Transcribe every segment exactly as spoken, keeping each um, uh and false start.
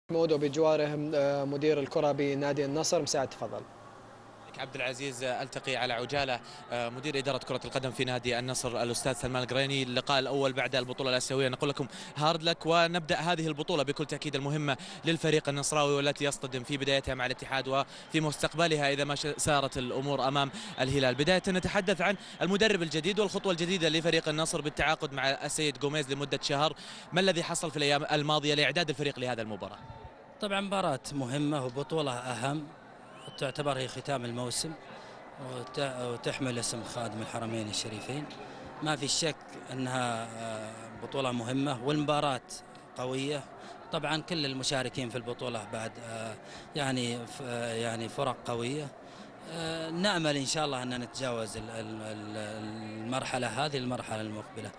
محمود وبجواره مدير الكرة بنادي النصر. مساعد تفضل. عبد العزيز، التقي على عجاله مدير اداره كره القدم في نادي النصر الاستاذ سلمان القريني. اللقاء الاول بعد البطوله الاسيويه، نقول لكم هارد لك، ونبدا هذه البطوله بكل تاكيد المهمه للفريق النصراوي والتي يصطدم في بدايتها مع الاتحاد وفي مستقبلها اذا ما سارت الامور امام الهلال. بدايه نتحدث عن المدرب الجديد والخطوه الجديده لفريق النصر بالتعاقد مع السيد جوميز لمده شهر. ما الذي حصل في الايام الماضيه لاعداد الفريق لهذا المباراه؟ طبعا مباراة مهمة وبطولة أهم، تعتبر هي ختام الموسم وتحمل اسم خادم الحرمين الشريفين. ما في شك أنها بطولة مهمة والمباراة قوية. طبعا كل المشاركين في البطولة بعد يعني يعني فرق قوية. نأمل إن شاء الله أن نتجاوز المرحلة هذه المرحلة المقبلة.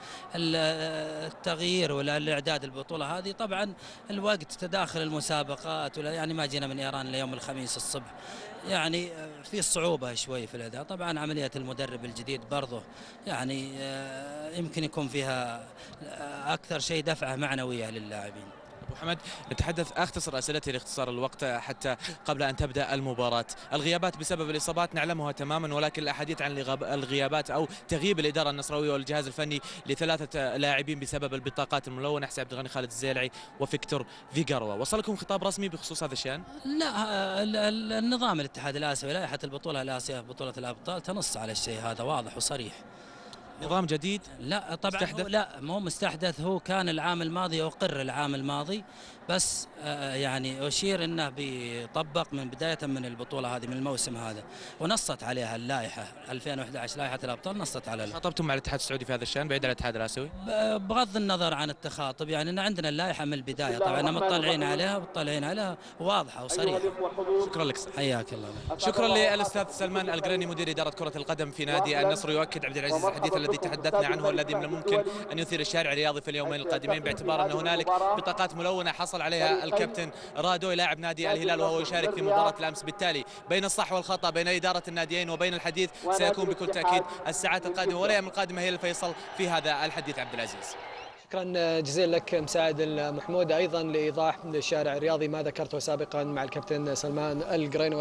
التغيير ولا الإعداد البطولة هذه طبعا الوقت تداخل المسابقات، ولا يعني ما جينا من إيران ليوم الخميس الصبح، يعني في صعوبة شوي في الأداء. طبعا عملية المدرب الجديد برضه يعني يمكن يكون فيها أكثر شيء دفعة معنوية للاعبين. أبو حمد، نتحدث، أختصر أسئلتي لاختصار الوقت حتى قبل أن تبدأ المباراة. الغيابات بسبب الإصابات نعلمها تماما، ولكن الأحاديث عن الغيابات أو تغييب الإدارة النصراوية والجهاز الفني لثلاثة لاعبين بسبب البطاقات الملونة، حسين عبد الغني، خالد الزيلعي، وفيكتور فيغاروا. وصلكم خطاب رسمي بخصوص هذا الشأن؟ لا، النظام الاتحاد الآسيوي، لائحة البطولة الآسيوية بطولة الأبطال تنص على الشيء هذا واضح وصريح. نظام جديد؟ لا طبعا، مستحدث؟ لا مو مستحدث، هو كان العام الماضي، أقر العام الماضي، بس آه يعني أشير أنه بيطبق من بداية من البطولة هذه، من الموسم هذا، ونصت عليها اللائحة ألفين وأحد عشر، لائحة الأبطال نصت على. خاطبتم مع الاتحاد السعودي في هذا الشأن بعيد عن الاتحاد الآسيوي؟ بغض النظر عن التخاطب، يعني أن عندنا اللائحة من البداية، طبعا مطلعين عليها مطلعين عليها واضحة وصريحة. شكرا لك. حياك الله. شكرا للاستاذ سلمان القريني مدير اداره كره القدم في نادي النصر. يؤكد عبد العزيز الحديث الذي تحدثنا عنه والذي من الممكن ان يثير الشارع الرياضي في اليومين القادمين، باعتبار ان هنالك بطاقات ملونه حصل عليها الكابتن رادوي لاعب نادي الهلال وهو يشارك في مباراه الامس. بالتالي بين الصح والخطا بين اداره الناديين وبين الحديث سيكون بكل تاكيد الساعات القادمه والايام القادمه هي الفيصل في هذا الحديث. عبد العزيز، شكرا جزيلا لك مساعد محمود، ايضا لايضاح للشارع الرياضي ما ذكرته سابقا مع الكابتن سلمان القريني.